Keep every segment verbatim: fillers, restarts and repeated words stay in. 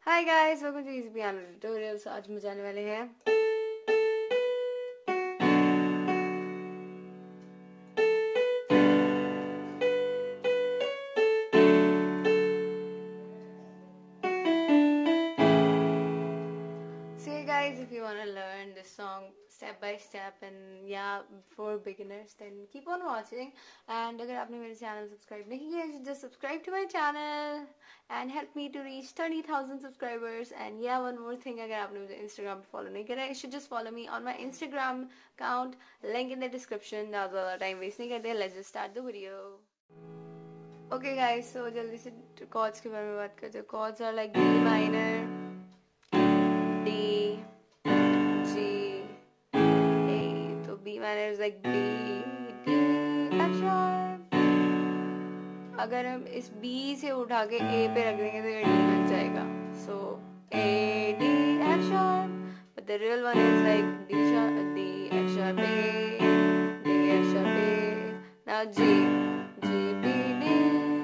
Hi guys, welcome to easy piano tutorials. आज हम जाने वाले हैं So hey guys, if you want to learn this song step by step and yeah, for beginners, then keep on watching. And अगर आपने मेरे channel subscribe नहीं किया, just subscribe to my channel and help me to reach thirty thousand subscribers. And yeah, one more thing, अगर आपने मुझे Instagram पे follow नहीं करा, you should just follow me on my Instagram account, link in the description. ना ज़्यादा time waste नहीं करते, let's just start the video. Okay guys, so जल्दी से chords के बारे में बात करते हैं. Chords are like D minor, D, G, A. तो B minor is like B, D, F sharp. अगर हम इस B से उठा के A पे रख देंगे तो ये D बन जाएगा. So A, D, F sharp. But the real one is like D sharp, D, F sharp, A, D, F sharp, A. Now G, G, B, D,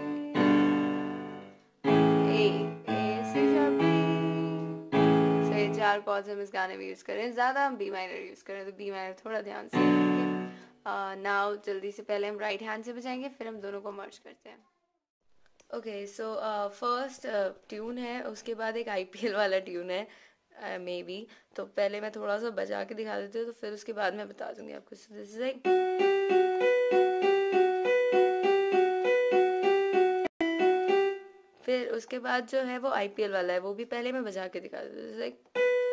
A, A, C sharp, B. चार chords हम इस गाने में use करें, ज्यादा हम B minor use करें तो बी माइनर थोड़ा ध्यान से. नाउ जल्दी से पहले हम राइट हैंड से बजाएंगे, फिर हम दोनों को मर्ज करते हैं. ओके, सो फर्स्ट ट्यून है, उसके बाद एक आईपीएल वाला ट्यून है मे uh, बी. तो पहले मैं थोड़ा सा बजा के दिखा देती हूँ, तो फिर उसके बाद मैं बता दूंगी आपको. सो दिस इज लाइक, फिर उसके बाद जो है वो आईपीएल वाला है, वो भी पहले मैं बजा के दिखा देती हूँ. लाइक,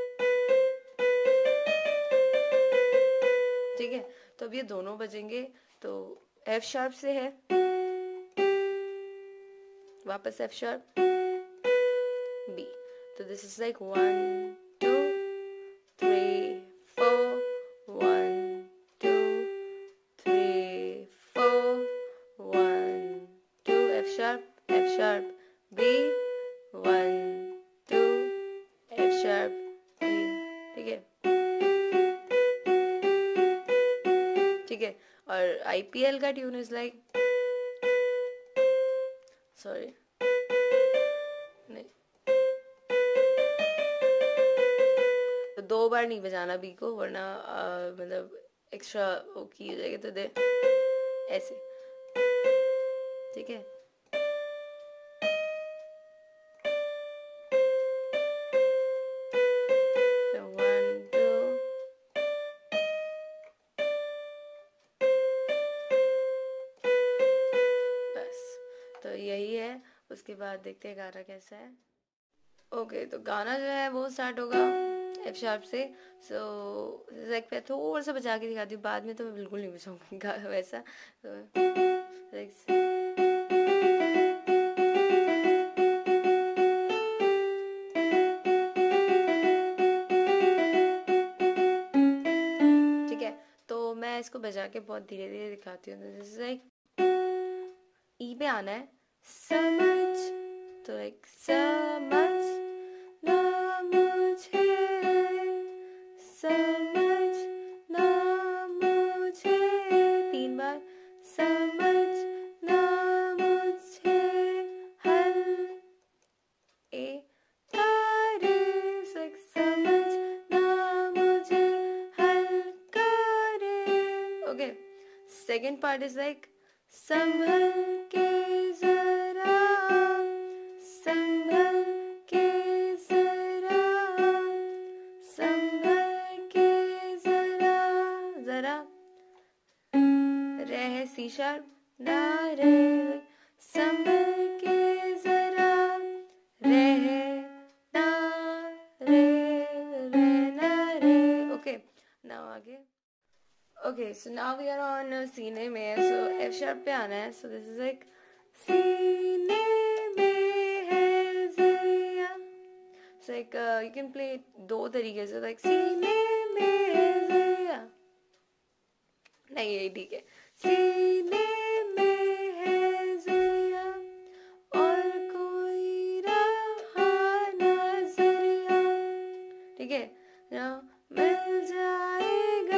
ठीक है. तो अब ये दोनों बजेंगे. तो एफ शार्प से है, वापस एफ शार्प, बी. तो this is like one two three four, one two three four, one two, F sharp, F sharp, B, one two, F sharp, B. ठीक है, ठीक है. और आईपीएल का ट्यून इज लाइक, सॉरी नहीं, तो दो बार नहीं बजाना बी को, वरना मतलब एक्स्ट्रा वो की हो जाएगी. तो दे ऐसे, ठीक है. तो यही है. उसके बाद देखते हैं गाना कैसा है. ओके okay, तो गाना जो है वो स्टार्ट होगा एफ शार्प से. सो लाइक मैं थोड़ा सा बजा के दिखाती हूँ, बाद में तो मैं बिल्कुल नहीं बजाऊंगी वैसा. तो ठीक है. तो मैं इसको बजा के बहुत धीरे धीरे दिखाती हूँ. लाइक ई पे आना है, समझ, तो लाइक समझ ना मुझे, समझ ना मुझे, तीन बार, समझ ना मुझे, हल ए तारे, लाइक समझ ना मुझे, हल करे. Okay, second part is like, संभल के जरा, संभल के जरा, संभल के जरा, जरा, रे सी शार्प, ना रे, संभल के जरा, रे ना रे, रे ना रे. ओके, नाउ आगे. Okay, so now we are on uh, सीने में. So F sharp पे आना है. So this is like, सीने में है ज़रिया. So like uh, you can play it दो तरीके से, like सीने में है ज़रिया, नहीं यही ठीक है, सीने में है ज़रिया और कोई रहा ना ज़रिया. ठीक है. Now मिल जाएगा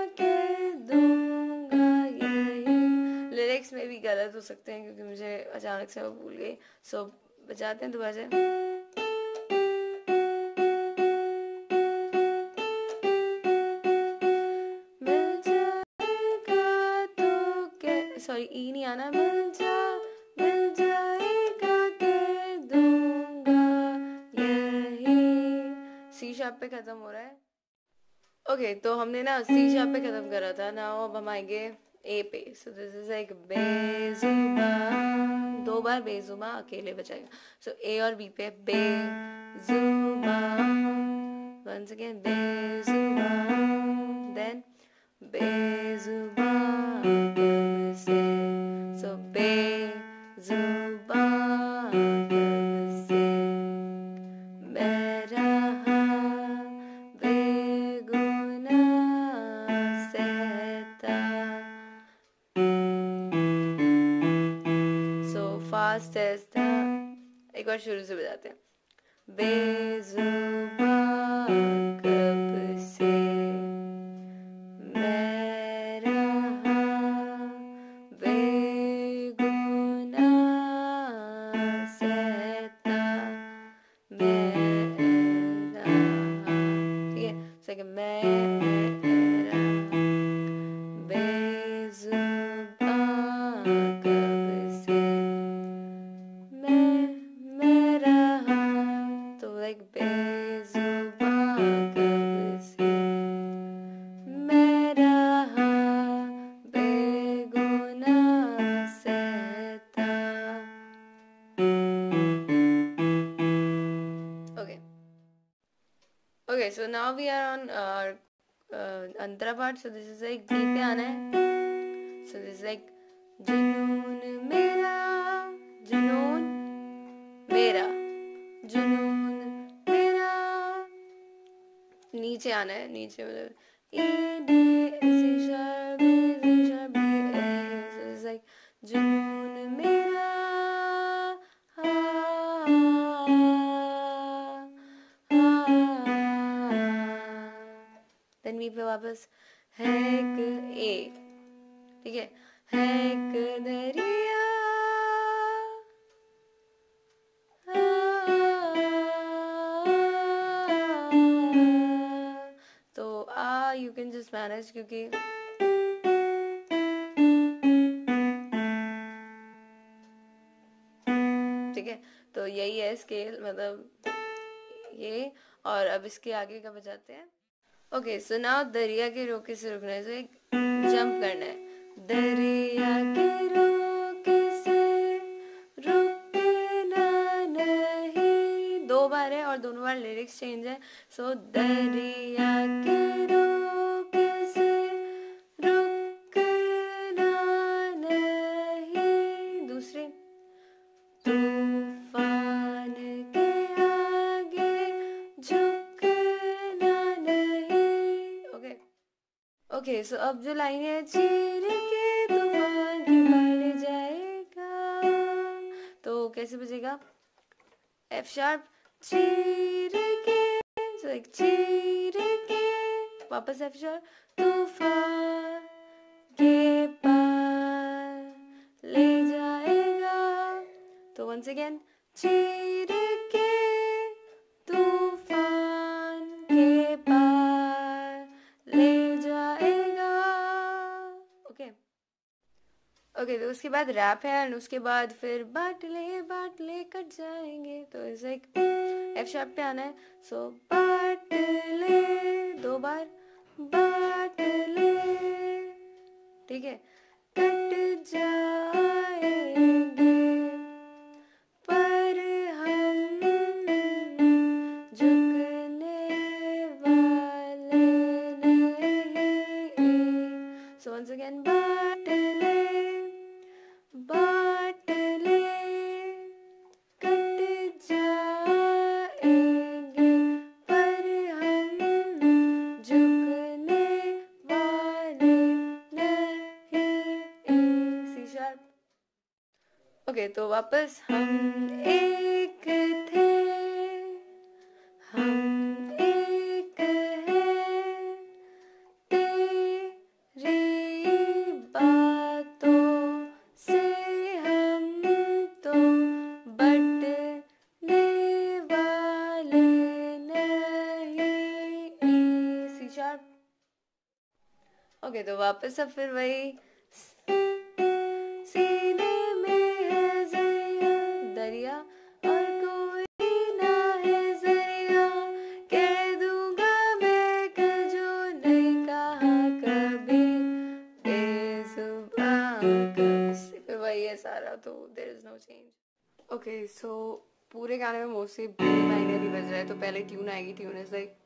में भी गलत हो सकते हैं क्योंकि मुझे अचानक से वो भूल गई. सो so, बजाते हैं दोबारा से. आना, मिल जा मिल जाएगा कह दूंगा यही। सी शार्प पे खत्म हो रहा है। ओके okay, तो हमने ना सी शार्प पे खत्म करा था ना, अब हम आएंगे ए पे। सो दिस इज लाइक बेजुबा, दो बार बेजुबा अकेले बजाएगा। सो ए और बी पे बेजुबा, वंस अगेन बेजुबा, देन बेजुबा कब से। सो बेजुबा कब से मैं रहा बेगुनाह सहता। सो फास्ट ऐसा, एक बार शुरू से बजाते हैं। बेजुबा कब से मैं रहा बेगुनाह सहता, मैं रहा, ठीक है। सेकंड, मैं रहा बेजुबा कब से मैं मैं रहा, तो लाइक बेजुबा कब से मैं रहा बेगुनाह सहता। Okay. Okay, so now we are on our uh, Antara part. So this is like G पे आना है. So this is like जुनून मेरा, जुनून मेरा, जुनून मेरा, नीचे आना है, नीचे मतलब E D C sharp B C sharp B A. So this is like जुनून मेरा, हा, देन मी पे वापस है एक ए, ठीक है, है एक दरिया, तो uh you can just manage, क्योंकि ठीक है। तो यही है स्केल, मतलब ये, और अब इसके आगे का बजाते हैं। ओके, सो नाउ दरिया के रोके से रुकना है, तो एक जंप करना है। दरिया के रोके से रुकना नहीं, दो बार है और दोनों बार लिरिक्स चेंज है। सो दरिया के रोके से रुकना नहीं, दूसरे तूफान के आगे झुकना नहीं। ओके ओके, सो अब जो लाइन है, चीर के तूफान के बढ़ जाएगा, तो कैसे बजेगा? एफ शार्प, चीर के, सो एक चीर के, वापस एफ शार्प, तूफान के पार ले जाएगा, तो वंस अगेन चीर के तूफान के पार ले जाएगा। ओके ओके, तो उसके बाद रैप है, एंड उसके बाद फिर बाटले बाटले कट जाएंगे, तो इस एक एफ शार्प पे आना है। सो बाटले, दो बार बाटले, ठीक है, कट जाएंगे पर हम झुकने वाले नहीं। सो वंस अगेन बाटले बाटले कट जाएंगे पर हम झुकने वाले नहीं, सी शार्प। ओके, तो वापस हम एक थे, हम एक हैं, तेरी बातों से हम तो बटने वाले नहीं, सी शार्प। ओके, तो वापस अब फिर वही सी ओके सो पूरे गाने में मोस्टली बी माइनर ही बज रहा है, तो पहले ट्यून आएगी, ट्यून इज लाइक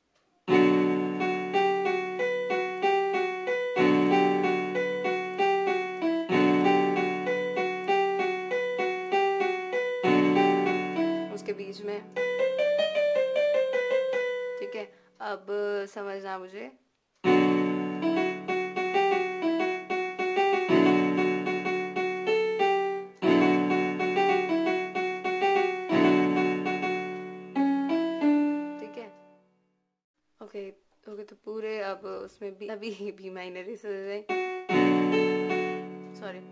उसके बीच में, ठीक है। अब समझना मुझे, ठीक है। ओके ओके तो पूरे अब उसमें भी अभी बी माइनर ही सज रहे, सॉरी।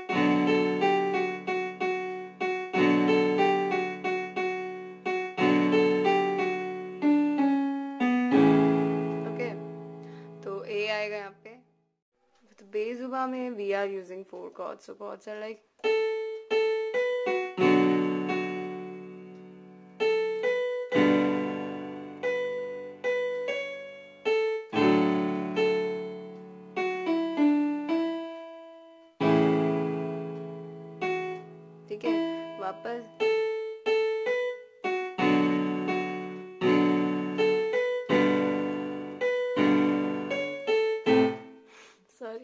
आएगा यहाँ पे। तो बेजुबा में we are using four chords, so chords are like ठीक है। वापस सॉरी,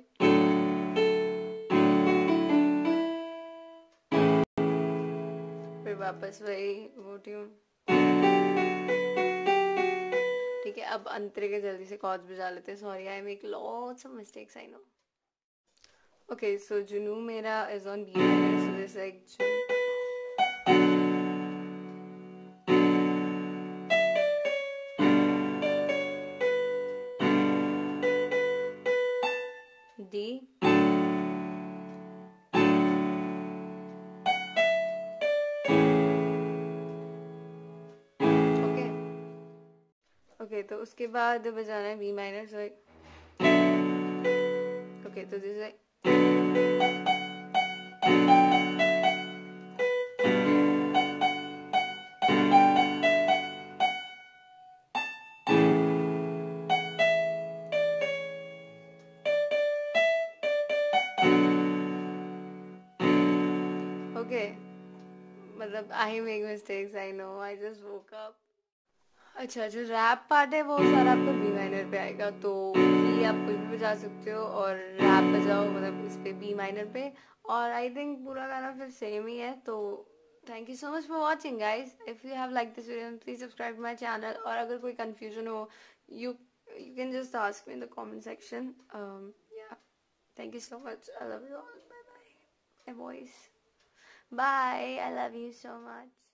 फिर वापस वही वो ट्यून, ठीक है। अब अंतरे के जल्दी से कॉर्ड्स बजा लेते हैं। Sorry, I make lots of mistakes, I know. Okay so जुनू मेरा is on B minor, so this like D, okay okay तो उसके बाद बजाना है बी माइनर, सो ओके तो दिस लाइक ओके। मतलब I make mistakes, I know, I just woke up. अच्छा जो रैप पार्ट है वो सारा आपको बी माइनर पे आएगा, तो बी आप कुछ भी बजा सकते हो और रैप बजाओ मतलब इस पे बी माइनर पे, और आई थिंक पूरा गाना फिर सेम ही है। तो thank you so much for watching guys. If you have like this video please subscribe my channel, और अगर कोई कंफ्यूजन हो you you can just ask me in the comment section. या thank you so much, I love you all, bye bye my boys, bye, I love you so much.